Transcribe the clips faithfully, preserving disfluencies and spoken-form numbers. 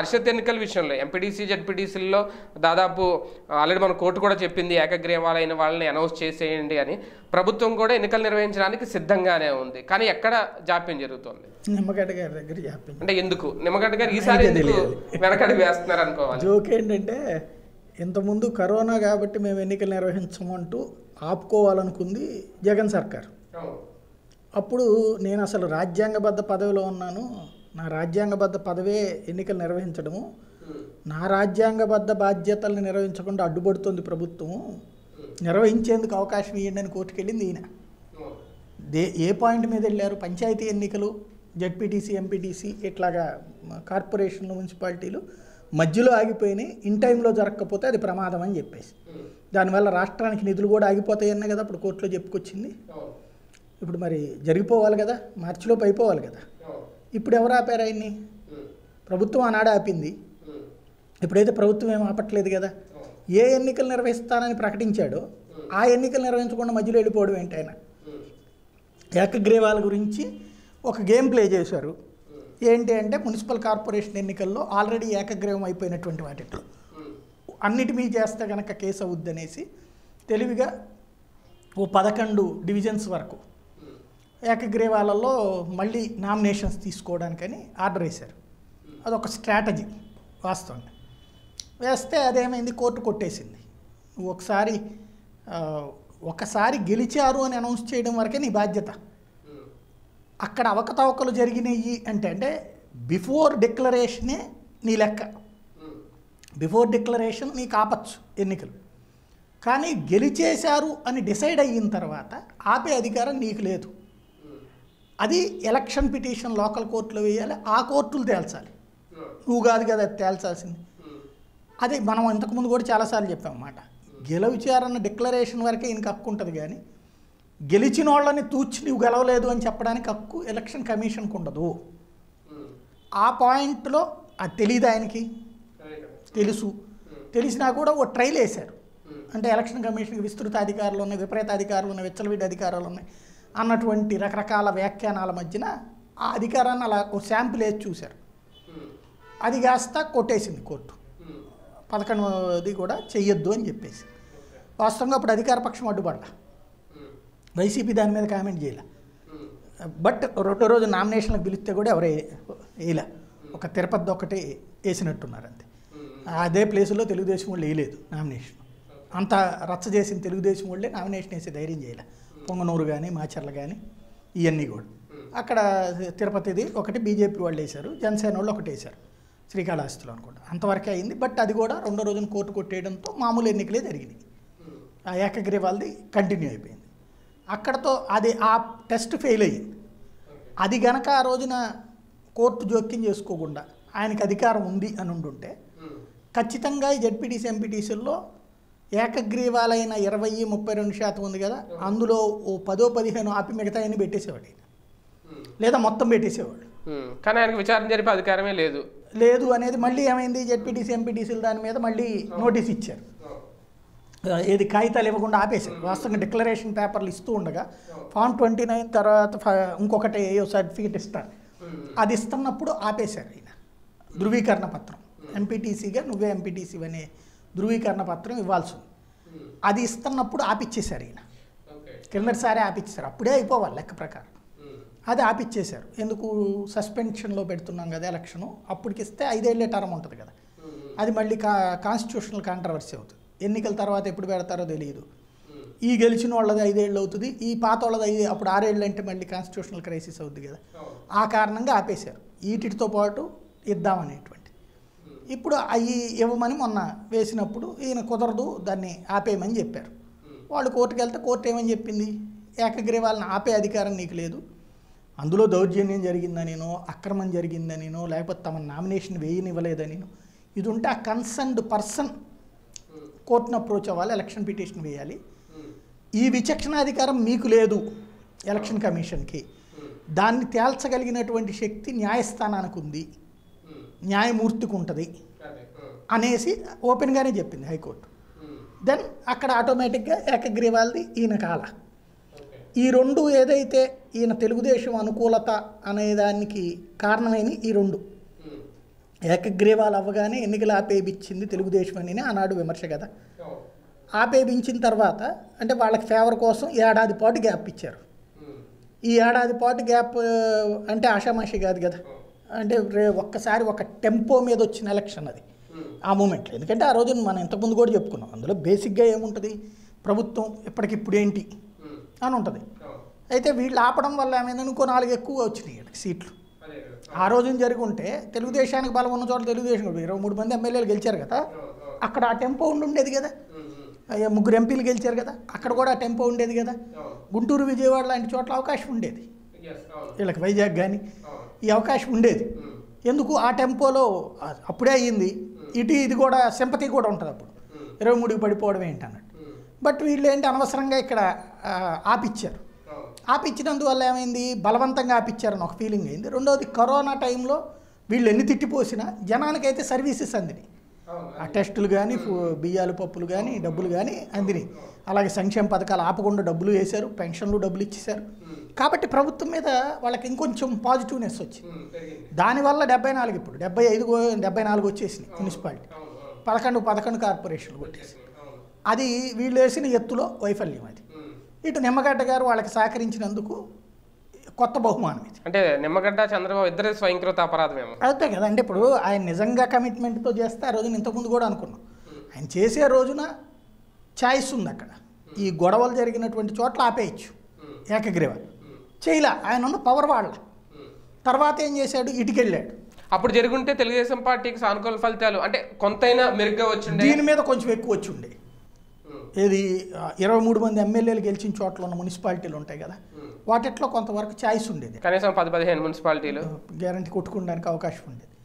పరిషత్ ఎన్నికల విషయంలో ఎంపీటీసీ జెడ్పీటీసీల్లో దాదాపు ఆల్రెడీ మన కోర్టు కూడా చెప్పింది ఏకగ్రీవాలైన వాళ్ళని అనౌన్స్ చేసేయండి అని. ప్రభుత్వం కూడా ఎన్నికలు నిర్వహించడానికి సిద్ధంగానే ఉంది, కానీ ఎక్కడ జాప్యం జరుగుతుంది? నిమ్మగడ్డ గారి దగ్గర జాప్యం. అంటే ఎందుకు నిమ్మగడ్డ గారు ఈసారి ఎందుకు వెనకడుగు వేస్తున్నారు అనుకోవాలి? జోక్ ఏంటంటే, ఇంతకుముందు కరోనా కాబట్టి మేము ఎన్నికలు నిర్వహించమంటూ ఆపుకోవాలనుకుంది జగన్ సర్కార్. అప్పుడు నేను అసలు రాజ్యాంగబద్ధ పదవిలో ఉన్నాను, నా రాజ్యాంగబద్ధ పదవే ఎన్నికలు నిర్వహించడము, నా రాజ్యాంగబద్ధ బాధ్యతలను నిర్వహించకుండా అడ్డుపడుతుంది ప్రభుత్వము, నిర్వహించేందుకు అవకాశం ఇవ్వండి అని కోర్టుకు వెళ్ళింది ఈయన. దే ఏ పాయింట్ మీద వెళ్ళారు? పంచాయతీ ఎన్నికలు, జెడ్పీటీసీ, ఎంపీటీసీ ఇట్లాగా కార్పొరేషన్లు, మున్సిపాలిటీలు మధ్యలో ఆగిపోయినాయి, ఇన్ టైంలో జరగకపోతే అది ప్రమాదం అని చెప్పేసి దానివల్ల రాష్ట్రానికి నిధులు కూడా ఆగిపోతాయన్న కదా అప్పుడు కోర్టులో చెప్పుకొచ్చింది. ఇప్పుడు మరి జరిగిపోవాలి కదా, మార్చిలోపు అయిపోవాలి కదా. ఇప్పుడు ఎవరు ఆపారు ఆయన్ని? ప్రభుత్వం ఆనాడు ఆపింది. ఇప్పుడైతే ప్రభుత్వం ఏం ఆపట్లేదు కదా. ఏ ఎన్నికలు నిర్వహిస్తానని ప్రకటించాడో ఆ ఎన్నికలు నిర్వహించకుండా మధ్యలో వెళ్ళిపోవడం ఏంటి? ఆయన ఏకగ్రీవాల గురించి ఒక గేమ్ ప్లే చేశారు. ఏంటి అంటే, మున్సిపల్ కార్పొరేషన్ ఎన్నికల్లో ఆల్రెడీ ఏకగ్రీవం అయిపోయినటువంటి వాటిలో అన్నిటి మీద చేస్తే కనుక కేసు అవుద్ది అనేసి తెలివిగా ఓ పదకొండు డివిజన్స్ వరకు ఏకగ్రీవాలలో మళ్ళీ నామినేషన్స్ తీసుకోవడానికని ఆర్డర్ వేశారు. అదొక స్ట్రాటజీ వాస్తవంగా. వేస్తే అదేమైంది, కోర్టు కొట్టేసింది. నువ్వు ఒకసారి ఒకసారి గెలిచారు అని అనౌన్స్ చేయడం వరకే నీ బాధ్యత. అక్కడ అవకతవకలు జరిగినాయి అంటే అంటే బిఫోర్ డిక్లరేషనే నీ లెక్క. బిఫోర్ డిక్లరేషన్ నీకు ఆపచ్చు ఎన్నికలు, కానీ గెలిచేశారు అని డిసైడ్ అయిన తర్వాత ఆపే అధికారం నీకు లేదు. అది ఎలక్షన్ పిటిషన్ లోకల్ కోర్టులో వేయాలి, ఆ కోర్టులు తేల్చాలి, నువ్వు కాదు కదా అది తేల్చాల్సింది. అదే మనం ఇంతకుముందు కూడా చాలాసార్లు చెప్పామన్నమాట. గెలవిచారన్న డిక్లరేషన్ వరకే ఈయనకి హక్కు ఉంటుంది, కానీ గెలిచిన వాళ్ళని తూచి నువ్వు గెలవలేదు అని చెప్పడానికి హక్కు ఎలక్షన్ కమిషన్కి ఉండదు. ఆ పాయింట్లో అది తెలియదు ఆయనకి, తెలుసు. తెలిసినా కూడా ఓ ట్రైల్ వేశారు. అంటే ఎలక్షన్ కమిషన్కి విస్తృత అధికారులు ఉన్నాయి, విపరీత అధికారులు ఉన్నాయి, విచ్చలవిడి అధికారాలు ఉన్నాయి అన్నటువంటి రకరకాల వ్యాఖ్యానాల మధ్యన ఆ అధికారాన్ని అలా ఒక శాంపుల్ వేసి చూశారు. అది కాస్త కొట్టేసింది కోర్టు, పదకొండుది కూడా చెయ్యొద్దు అని చెప్పేసి. వాస్తవంగా అప్పుడు అధికార పక్షం అడ్డుపడ్డా, వైసీపీ దాని మీద కామెంట్ చేయలే. బట్ రెండో రోజు నామినేషన్లకు పిలిస్తే కూడా ఎవరు వేయలే, ఒక తిరుపతి ఒకటి వేసినట్టున్నారు అంతే. అదే ప్లేసులో తెలుగుదేశం వాళ్ళు వేయలేదు నామినేషన్. అంత రచ్చ చేసిన తెలుగుదేశం వాళ్ళే నామినేషన్ వేసే ధైర్యం చేయలే. పొంగనూరు కానీ మాచర్ల కానీ ఇవన్నీ కూడా. అక్కడ తిరుపతిది ఒకటి బీజేపీ వాళ్ళు వేశారు, జనసేన వాళ్ళు ఒకటి వేశారు శ్రీకాళహస్తిలో అనుకుంటా. అంతవరకే అయింది. బట్ అది కూడా రెండో రోజున కోర్టు కొట్టేయడంతో మామూలు ఎన్నికలే జరిగినాయి. ఆ ఏకగ్రీవాలది కంటిన్యూ అయిపోయింది. అక్కడతో అది ఆ టెస్ట్ ఫెయిల్ అయ్యింది. అది గనక ఆ రోజున కోర్టు జోక్యం చేసుకోకుండా ఆయనకి అధికారం ఉంది అని ఉండుంటే ఖచ్చితంగా ఈ జెడ్పీటీసీ ఎంపీటీసీల్లో ఏకగ్రీవాలైన ఇరవై ముప్పై రెండు శాతం ఉంది కదా, అందులో ఓ పదో పదిహేను ఆపి మిగతా అన్ని పెట్టేసేవాడు ఆయన, లేదా మొత్తం పెట్టేసేవాడు. కానీ ఆయనకు విచారణ జరిపే అధికారమే లేదు లేదు అనేది మళ్ళీ ఏమైంది, జెడ్పీటీసీ ఎంపీటీసీలు దాని మీద మళ్ళీ నోటీస్ ఇచ్చారు. ఏది కాగితాలు ఇవ్వకుండా ఆపేశారు. వాస్తవంగా డిక్లరేషన్ పేపర్లు ఇస్తూ ఉండగా ఫామ్ ట్వంటీ నైన్ తర్వాత ఇంకొకటి ఏ సర్టిఫికేట్ ఇస్తారు, అది ఇస్తున్నప్పుడు ఆపేశారు. ఆయన ధృవీకరణ పత్రం ఎంపీటీసీగా నువ్వే ఎంపీటీసీ అనే ధృవీకరణ పత్రం ఇవ్వాల్సి ఉంది, అది ఇస్తున్నప్పుడు ఆపిచ్చేశారు. ఈయన కిందటిసారి ఆపిచ్చేశారు, అప్పుడే అయిపోవాలి లెక్క ప్రకారం. అది ఆపిచ్చేశారు. ఎందుకు, సస్పెన్షన్లో పెడుతున్నాం కదా ఎలక్షను, అప్పటికిస్తే ఐదేళ్లే టర్మ్ ఉంటుంది కదా, అది మళ్ళీ కా కాన్స్టిట్యూషనల్ కాంట్రవర్సీ అవుతుంది. ఎన్నికల తర్వాత ఎప్పుడు పెడతారో తెలియదు. ఈ గెలిచిన వాళ్ళది ఐదేళ్ళు అవుతుంది, ఈ పాత వాళ్ళది ఐదు అప్పుడు ఆరేళ్ళు అంటే మళ్ళీ కాన్స్టిట్యూషనల్ క్రైసిస్ అవుతుంది కదా. ఆ కారణంగా ఆపేశారు. వీటితో పాటు ఇద్దామనేటువంటి. ఇప్పుడు అవి ఇవ్వమని మొన్న వేసినప్పుడు ఈయన కుదరదు, దాన్ని ఆపేయమని చెప్పారు. వాళ్ళు కోర్టుకు వెళ్తే కోర్టు ఏమని చెప్పింది, ఏకగ్రీవాలను ఆపే అధికారం నీకు లేదు, అందులో దౌర్జన్యం జరిగిందనినో అక్రమం జరిగిందనినో లేకపోతే తమ నామినేషన్ వేయనివ్వలేదనినో ఇది ఉంటే ఆ కన్సర్న్డ్ పర్సన్ కోర్టును అప్రోచ్ అవ్వాలి, ఎలక్షన్ పిటిషన్ వేయాలి. ఈ విచక్షణాధికారం మీకు లేదు ఎలక్షన్ కమిషన్కి, దాన్ని తేల్చగలిగినటువంటి శక్తి న్యాయస్థానానికి ఉంది, న్యాయమూర్తికి ఉంటుంది అనేసి ఓపెన్గానే చెప్పింది హైకోర్టు. దెన్ అక్కడ ఆటోమేటిక్గా ఏకగ్రీవాలది ఈయన కాల. ఈ రెండు ఏదైతే ఈయన తెలుగుదేశం అనుకూలత అనేదానికి కారణమైన ఈ రెండు ఏకగ్రీవాలు అవ్వగానే ఎన్నికలు ఆపేయించింది తెలుగుదేశం అని ఆనాడు విమర్శ కదా. ఆపేయించిన తర్వాత అంటే వాళ్ళకి ఫేవర్ కోసం ఏడాది పాటు గ్యాప్ ఇచ్చారు. ఈ ఏడాది పాటు గ్యాప్ అంటే ఆషామాషి కాదు కదా. అంటే రే ఒక్కసారి ఒక టెంపో మీద వచ్చిన ఎలక్షన్ అది ఆ మూమెంట్లో. ఎందుకంటే ఆ రోజు మనం ఇంతకుముందు కూడా చెప్పుకున్నాం, అందులో బేసిక్గా ఏముంటుంది, ప్రభుత్వం ఇప్పటికిప్పుడు ఏంటి అని ఉంటుంది. అయితే వీళ్ళు ఆపడం వల్ల ఏమైందని ఇంకో నాలుగు ఎక్కువ వచ్చినాయి సీట్లు. ఆ రోజున జరిగి ఉంటే తెలుగుదేశానికి బలం ఉన్న చోట తెలుగుదేశం కూడా ఇరవై మూడు మంది ఎమ్మెల్యేలు గెలిచారు కదా, అక్కడ ఆ టెంపో ఉండి ఉండేది కదా. ముగ్గురు ఎంపీలు గెలిచారు కదా, అక్కడ కూడా ఆ టెంపో ఉండేది కదా. గుంటూరు విజయవాడ లాంటి చోట్ల అవకాశం ఉండేది వీళ్ళకి, వైజాగ్ కానీ ఈ అవకాశం ఉండేది. ఎందుకు ఆ టెంపోలో అప్పుడే అయ్యింది. ఇటు ఇది కూడా సింపతి కూడా ఉంటుంది అప్పుడు, ఇరవై మూడుకి పడిపోవడం ఏంటి అన్నట్టు. బట్ వీళ్ళు ఏంటి అనవసరంగా ఇక్కడ ఆపిచ్చారు. ఆపిచ్చినందువల్ల ఏమైంది, బలవంతంగా ఆపిచ్చారని ఒక ఫీలింగ్ అయింది. రెండవది కరోనా టైంలో వీళ్ళు ఎన్ని తిట్టిపోసినా జనానికైతే సర్వీసెస్ అందినాయి. ఆ టెస్టులు కానీ, బియ్యాలు పప్పులు కానీ, డబ్బులు కానీ అందినాయి. అలాగే సంక్షేమ పథకాలు ఆపకుండా డబ్బులు వేశారు, పెన్షన్లు డబ్బులు ఇచ్చేశారు. కాబట్టి ప్రభుత్వం మీద వాళ్ళకి ఇంకొంచెం పాజిటివ్నెస్ వచ్చింది. దానివల్ల డెబ్బై నాలుగు ఇప్పుడు డెబ్బై ఐదు డెబ్బై నాలుగు వచ్చేసినాయి మున్సిపాలిటీ, పదకొండు పదకొండు కార్పొరేషన్లు కొట్టేసి. అది వీళ్ళు వేసిన ఎత్తులో వైఫల్యం. అది ఇటు నిమ్మగడ్డ గారు వాళ్ళకి సహకరించినందుకు కొత్త బహుమానం ఇది. అంటే నిమ్మగడ్డ చంద్రబాబు ఇద్దరు స్వయంకృత అపరాధమేమో. అంతే కదా. అంటే ఇప్పుడు ఆయన నిజంగా కమిట్మెంట్తో చేస్తే ఆ రోజున ఇంతకుముందు కూడా అనుకున్నాం, ఆయన చేసే రోజున ఛాయిస్ ఉంది అక్కడ. ఈ గొడవలు జరిగినటువంటి చోట్ల ఆపేయచ్చు ఏకగ్రీవాలు, చేయలే. ఆయన ఉన్న పవర్ వాళ్ళ తర్వాత ఏం చేశాడు, ఇటుకెళ్ళాడు. అప్పుడు జరుగుంటే తెలుగుదేశం పార్టీకి సానుకూల ఫలితాలు అంటే కొంతైనా మెరుగ్గా వచ్చిండే, దీని మీద కొంచెం ఎక్కువ వచ్చి ఉండే. ఏది ఇరవై మూడు మంది ఎమ్మెల్యేలు గెలిచిన చోట్ల ఉన్న మున్సిపాలిటీలు ఉంటాయి కదా, వాటిట్లో కొంతవరకు ఛాయిస్ ఉండేది. కనీసం పది పదిహేను మున్సిపాలిటీలు గ్యారంటీ కొట్టుకోవడానికి అవకాశం ఉండేది.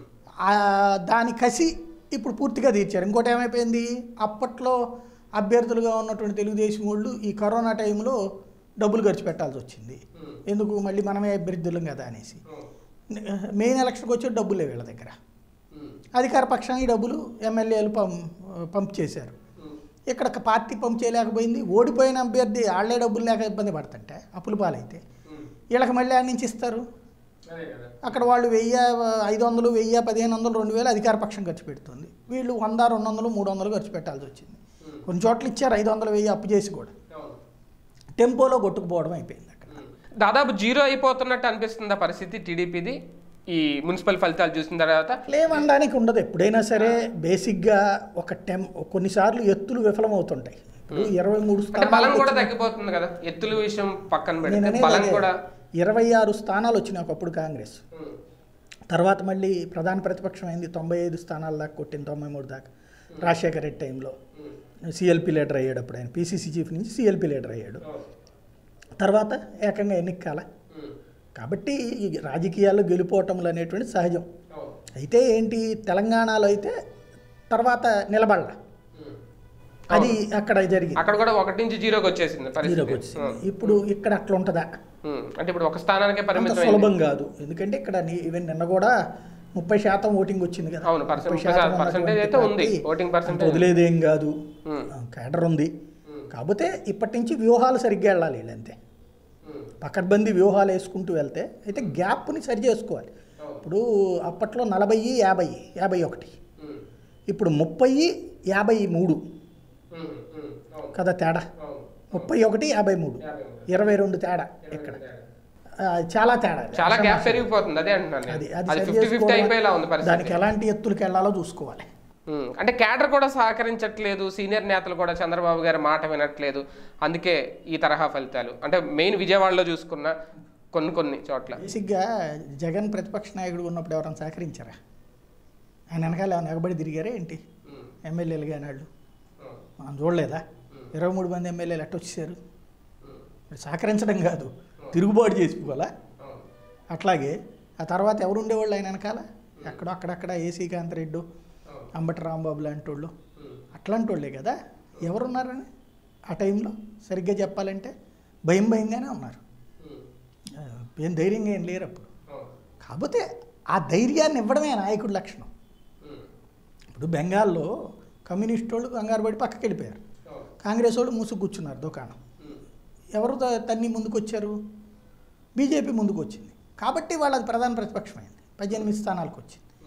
దాని కసి ఇప్పుడు పూర్తిగా తీర్చారు. ఇంకోటి ఏమైపోయింది, అప్పట్లో అభ్యర్థులుగా ఉన్నటువంటి తెలుగుదేశం వాళ్ళు ఈ కరోనా టైంలో డబ్బులు ఖర్చు పెట్టాల్సి వచ్చింది. ఎందుకు, మళ్ళీ మనమే అభ్యర్థులం కదా అనేసి. మెయిన్ ఎలక్షన్కి వచ్చే డబ్బులే వీళ్ళ దగ్గర. అధికార పక్షాన్ని ఈ డబ్బులు ఎమ్మెల్యేలు పం పంప్ చేశారు. ఇక్కడ పార్టీ పంప్ చేయలేకపోయింది. ఓడిపోయిన అభ్యర్థి వాళ్ళే డబ్బులు లేక ఇబ్బంది పడుతుంటే అప్పుల పాలైతే వీళ్ళకి మళ్ళీ ఆడ నుంచి ఇస్తారు. అక్కడ వాళ్ళు వెయ్యి ఐదు వందలు వెయ్యి పదిహేను వందలు రెండు వేలు అధికార పక్షం ఖర్చు పెడుతుంది. వీళ్ళు వంద రెండు వందలు మూడు వందలు ఖర్చు పెట్టాల్సి వచ్చింది. కొన్ని చోట్ల ఇచ్చారు ఐదు వందలు వెయ్యి అప్పు చేసి కూడా. టెంపోలో కొట్టుకుపోవడం అయిపోయింది అక్కడ. దాదాపు జీరో అయిపోతున్నట్టు అనిపిస్తుంది పరిస్థితి టీడీపీది ఈ మున్సిపల్ ఫలితాలు చూసిన తర్వాత. లేవనడానికి ఉండదు. ఎప్పుడైనా సరే బేసిక్గా ఒక టెం కొన్నిసార్లు ఎత్తులు విఫలమవుతుంటాయి. ఇప్పుడు ఇరవై మూడు బలం కూడా తగ్గిపోతుంది కదా, ఎత్తుల విషయం పక్కన పెడితే బలం కూడా. ఇరవై ఆరు స్థానాలు వచ్చినాయి ఒకప్పుడు కాంగ్రెస్, తర్వాత మళ్ళీ ప్రధాన ప్రతిపక్షం అయింది, తొంభై ఐదు స్థానాల దాకా కొట్టింది, తొంభై మూడు దాకా. రాజశేఖర రెడ్డి టైంలో సిఎల్పి లీడర్ అయ్యాడు. అప్పుడు ఆయన పీసీసీ చీఫ్ నుంచి సిఎల్పి లీడర్ అయ్యాడు. తర్వాత ఏకంగా ఎన్నికల. కాబట్టి ఈ రాజకీయాల్లో గెలుపోవటములు అనేటువంటి సహజం. అయితే ఏంటి, తెలంగాణలో అయితే తర్వాత నిలబడాల, అది అక్కడ జరిగింది. అక్కడ కూడా ఒకటి నుంచి జీరోకి వచ్చేసింది జీరోకి వచ్చేసింది. ఇప్పుడు ఇక్కడ అట్లా ఉంటుందా అంటే ఇప్పుడు ఒక స్థానానికే పరిమితం, సులభం కాదు. ఎందుకంటే ఇక్కడ ఈవెన్ నిన్న కూడా ముప్పై శాతం ఓటింగ్ వచ్చింది కదా, వదిలేదేం కాదు, కేడర్ ఉంది. కాకపోతే ఇప్పటి నుంచి వ్యూహాలు సరిగ్గా వెళ్ళాలి వీళ్ళంతే. పకడ్బందీ వ్యూహాలు వేసుకుంటూ వెళ్తే అయితే గ్యాప్ని సరి చేసుకోవాలి. ఇప్పుడు అప్పట్లో నలభై యాభై యాభై ఒకటి ఇప్పుడు ముప్పై యాభై మూడు కదా తేడా. ముప్పై ఒకటి యాభై మూడు ఇరవై రెండు తేడా. ఇక్కడ చాలా తేడా, చాలా గ్యాప్ పెరిగిపోతుంది. అదే అంటున్నాను, అది అది దానికి ఎలాంటి ఎత్తులకు వెళ్ళాలో చూసుకోవాలి. అంటే క్యాడర్ కూడా సహకరించట్లేదు, సీనియర్ నేతలు కూడా చంద్రబాబు గారి మాట వినట్లేదు. అందుకే ఈ తరహా ఫలితాలు. అంటే మెయిన్ విజయవాడలో చూసుకున్న కొన్ని కొన్ని చోట్ల బేసిక్గా జగన్ ప్రతిపక్ష నాయకుడు ఉన్నప్పుడు ఎవరైనా సహకరించారా? ఆయన వెనకాల ఏమైనా ఎగబడి తిరిగారా ఏంటి ఎమ్మెల్యేలు కానీ వాళ్ళు? మనం చూడలేదా? ఇరవై మూడు మంది ఎమ్మెల్యేలు ఎట్ట వచ్చేసారు? సహకరించడం కాదు, తిరుగుబాటు చేసుకోవాలా. అట్లాగే ఆ తర్వాత ఎవరు ఉండేవాళ్ళు ఆయన వెనకాల? ఎక్కడో అక్కడక్కడ ఏసీ కాంతిరెడ్డి, అంబటి రాంబాబు లాంటి వాళ్ళు, అట్లాంటి వాళ్ళే కదా. ఎవరున్నారని ఆ టైంలో సరిగ్గా చెప్పాలంటే భయం భయంగానే ఉన్నారు, ఏం ధైర్యంగా ఏం లేరు అప్పుడు. కాకపోతే ఆ ధైర్యాన్ని ఇవ్వడమే నాయకుడి లక్షణం. ఇప్పుడు బెంగాల్లో కమ్యూనిస్ట్ వాళ్ళు కంగారు పడి పక్కకి వెళ్ళిపోయారు, కాంగ్రెస్ వాళ్ళు మూసుకు కూర్చున్నారు దుకాణం. ఎవరు తన్ని ముందుకు వచ్చారు? బీజేపీ ముందుకు వచ్చింది. కాబట్టి వాళ్ళది ప్రధాన ప్రతిపక్షమైంది, పద్దెనిమిది స్థానాలకు వచ్చింది.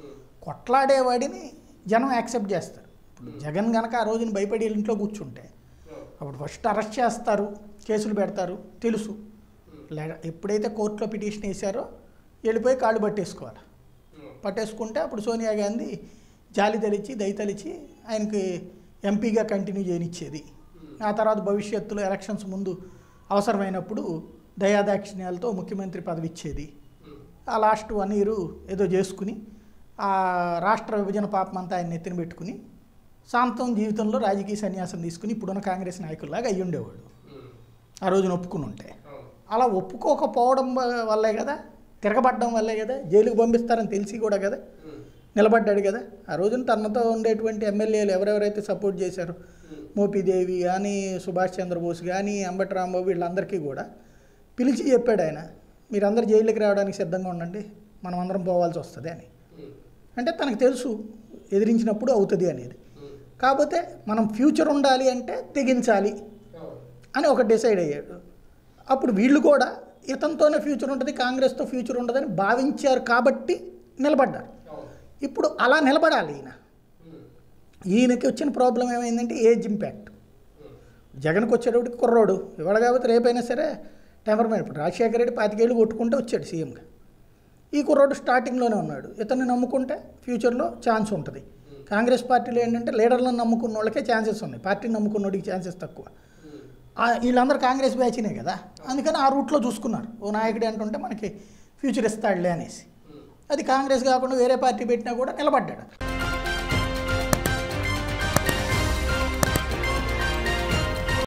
కొట్లాడేవాడిని జనం యాక్సెప్ట్ చేస్తారు. ఇప్పుడు జగన్ కనుక ఆ రోజున భయపడి ఇంట్లో కూర్చుంటే అప్పుడు ఫస్ట్ అరెస్ట్ చేస్తారు, కేసులు పెడతారు తెలుసు. ఎప్పుడైతే కోర్టులో పిటిషన్ వేశారో వెళ్ళిపోయి కాళ్ళు పట్టేసుకోవాలి. పట్టేసుకుంటే అప్పుడు సోనియా గాంధీ జాలి తలిచి దయ తలిచి ఆయనకి ఎంపీగా కంటిన్యూ చేయనిచ్చేది. ఆ తర్వాత భవిష్యత్తులో ఎలక్షన్స్ ముందు అవసరమైనప్పుడు దయాదాక్షిణ్యాలతో ముఖ్యమంత్రి పదవి ఇచ్చేది. ఆ లాస్ట్ వన్ ఇయర్ ఏదో చేసుకుని ఆ రాష్ట్ర విభజన పాపం అంతా ఆయన నెత్తిన పెట్టుకుని శాంతం జీవితంలో రాజకీయ సన్యాసం తీసుకుని ఇప్పుడున్న కాంగ్రెస్ నాయకుల్లాగా అయ్యి ఉండేవాడు ఆ రోజున ఒప్పుకుని ఉంటే. అలా ఒప్పుకోకపోవడం వల్లే కదా, తిరగబడ్డం వల్లే కదా, జైలుకు పంపిస్తారని తెలిసి కూడా కదా నిలబడ్డాడు కదా. ఆ రోజున తనతో ఉండేటువంటి ఎమ్మెల్యేలు ఎవరెవరైతే సపోర్ట్ చేశారో, మోపిదేవి కానీ, సుభాష్ చంద్రబోస్ కానీ, అంబటి రాంబాబు, వీళ్ళందరికీ కూడా పిలిచి చెప్పాడు ఆయన, మీరందరూ జైలుకి రావడానికి సిద్ధంగా ఉండండి, మనం అందరం పోవాల్సి వస్తుంది అని. అంటే తనకు తెలుసు ఎదిరించినప్పుడు అవుతుంది అనేది. కాకపోతే మనం ఫ్యూచర్ ఉండాలి అంటే తెగించాలి అని ఒక డిసైడ్ అయ్యాడు. అప్పుడు వీళ్ళు కూడా ఇతనితోనే ఫ్యూచర్ ఉంటుంది, కాంగ్రెస్తో ఫ్యూచర్ ఉండదని భావించారు కాబట్టి నిలబడ్డారు. ఇప్పుడు అలా నిలబడాలి ఈయన. ఈయనకి వచ్చిన ప్రాబ్లం ఏమైందంటే ఏజ్ ఇంపాక్ట్. జగన్కి వచ్చేటప్పటికి కుర్రోడు ఇవాళ కాబట్టి రేపైనా సరే టెంపర్మెంట్. ఇప్పుడు రాజశేఖర రెడ్డి పాతికేళ్ళు కొట్టుకుంటే వచ్చాడు సీఎంగా. ఈ కుర్రోడు స్టార్టింగ్లోనే ఉన్నాడు. ఇతన్ని నమ్ముకుంటే ఫ్యూచర్లో ఛాన్స్ ఉంటుంది. కాంగ్రెస్ పార్టీలో ఏంటంటే లీడర్లను నమ్ముకున్న వాళ్ళకే ఛాన్సెస్ ఉన్నాయి, పార్టీని నమ్ముకున్నోడికి ఛాన్సెస్ తక్కువ. వీళ్ళందరూ కాంగ్రెస్ బ్యాచ్నే కదా, అందుకని ఆ రూట్లో చూసుకున్నారు. ఓ నాయకుడు అంటుంటే మనకి ఫ్యూచర్ ఇస్తాడులే అనేసి. అది కాంగ్రెస్ కాకుండా వేరే పార్టీ పెట్టినా కూడా నిలబడ్డాడు.